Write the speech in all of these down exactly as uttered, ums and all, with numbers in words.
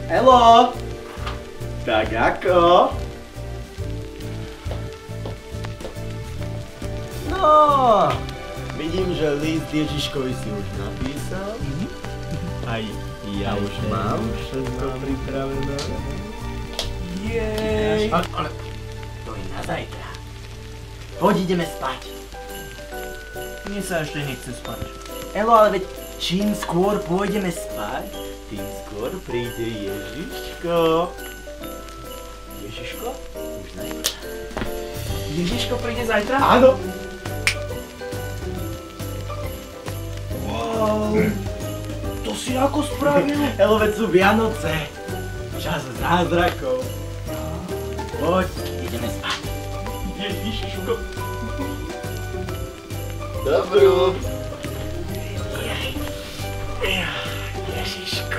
Elo! Tak ako? No, vidím, že list Ježiškovi si už napísal. Aj ja už mám všetko pripravené. Jej! Ale, ale to je na zajtra. Poď ideme spať. Mne sa ešte nechce spať. Elo, ale veď čím skôr pôjdeme spať, tým skôr príde Ježiško. Ježiško? Už zajtra. Ježiško príde zajtra? Áno. Wow. To si ako spravil? Elo, veď sú Vianoce. Čas zázrakov. Poď, ideme spať. Ježiško. Dobrú. Ježiško.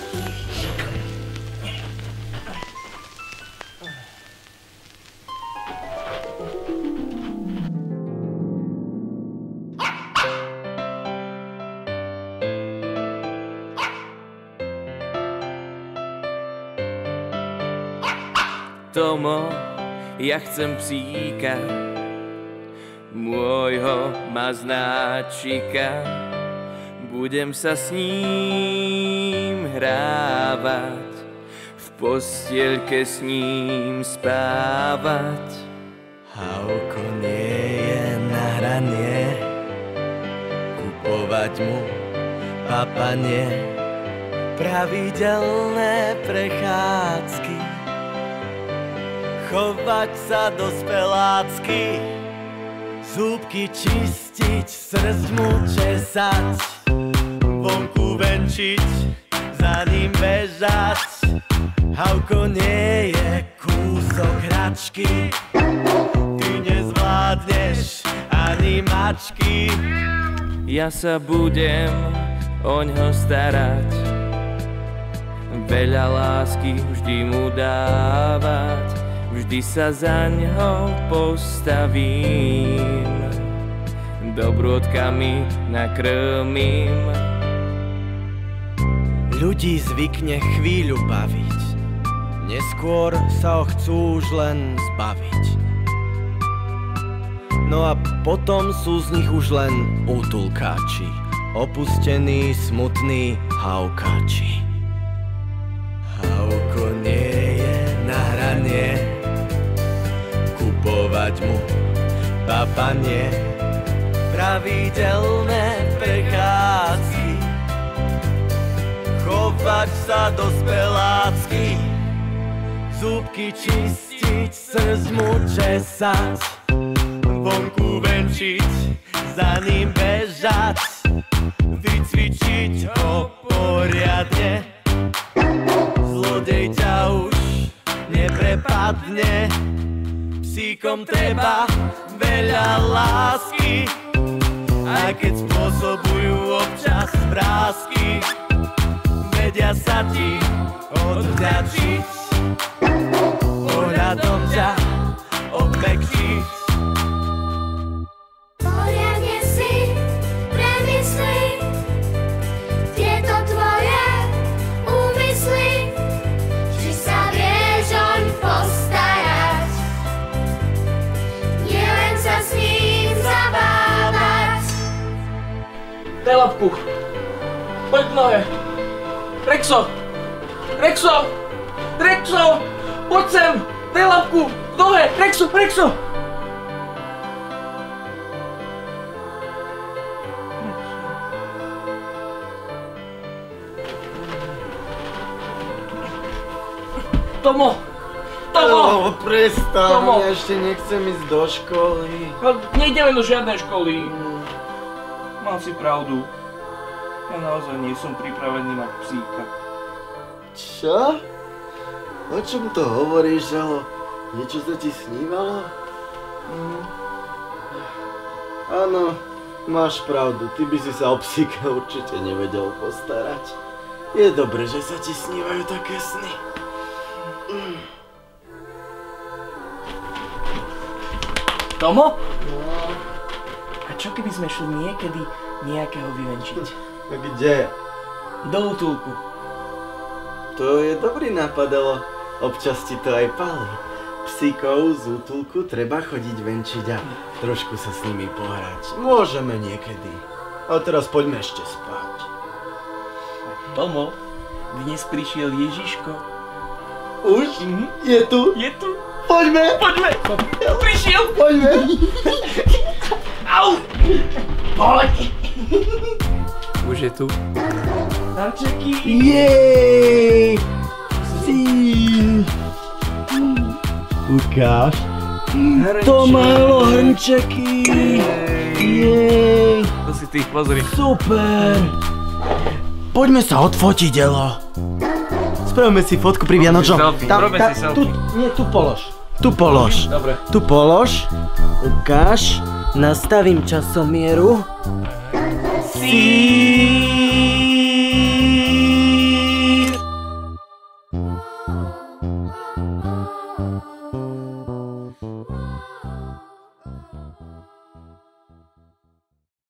Tomo, ja chcem psíka, môjho maznáčika. Budem sa s ním hrávať, v postielke s ním spávať. Hauko nie je na hranie, kupovať mu papanie, pravidelné prechádzky, chovať sa do spelácky, zúbky čistiť, srdť mu česať, vonku venčiť, za ním bežať. Hauko nie je kúsok hračky, ty nezvládneš ani mačky. Ja sa budem oňho starať, veľa lásky vždy mu dávať, vždy sa zaňho postavím, dobrôtkami nakrmím. Ľudí zvykne chvíľu baviť, neskôr sa ho chcú už len zbaviť. No a potom sú z nich už len útulkáči, opustení, smutní haukáči. Hauko nie je na hranie, kupovať mu papanie, pravidelné prechádzky, chovať sa do spelácky, zúbky čistiť, srdť mu česať, vonku venčiť, za ním bežať, vycvičiť ho poriadne. Zlodej ťa už neprepadne, psíkom treba veľa lásky, aj keď spôsobujú občas vrásky, vedia sa ti odvďačiť, pohľadom ťa obmekčiť. Poriadne si premysli tieto tvoje úmysly, či sa vieš oň postarať, nielen sa s ním zabávať. Daj labku. Poď k nohe. Rexo! Rexo! Rexo! Poď sem! Daj labku! K nohe! Rexo! Rexo! Tomo! Tomo! Oh, prestaň, Tomo! ja ešte nechcem ísť do školy. No, nejdeme do žiadnej školy. Mal si pravdu. Ja naozaj nie som pripravený mať psíka. Čo? O čom to hovoríš, Žalo? Niečo sa ti snívalo? Mm. Áno, máš pravdu, ty by si sa o psíka určite nevedel postarať. Je dobre, že sa ti snívajú také sny. Mm. Tomo? No, A čo keby sme šli niekedy nejakého vyvenčiť? a kde? Do útulku. To je dobrý nápad, ale občas ti to aj pálí. Psíkov z útulku treba chodiť venčiť a trošku sa s nimi pohrať. Môžeme niekedy. A teraz poďme ešte spať. Tomo, dnes prišiel Ježiško. Už? Mhm. Je tu? Je tu? Poďme! Poďme! Prišiel! Poďme! Au! Poď! Už je tu. Darčeky! Jej! Si! Ukáž. To malo hrnčeky! Jej! To si ty, pozri. Super! Poďme sa odfotiť, Elo. Spravíme si fotku pri Vianočnom. Selfie, robíme si selfie. Tu, nie, tu polož. Tu polož. Dobre. Tu polož. Ukáž. Nastavím časomieru. Si.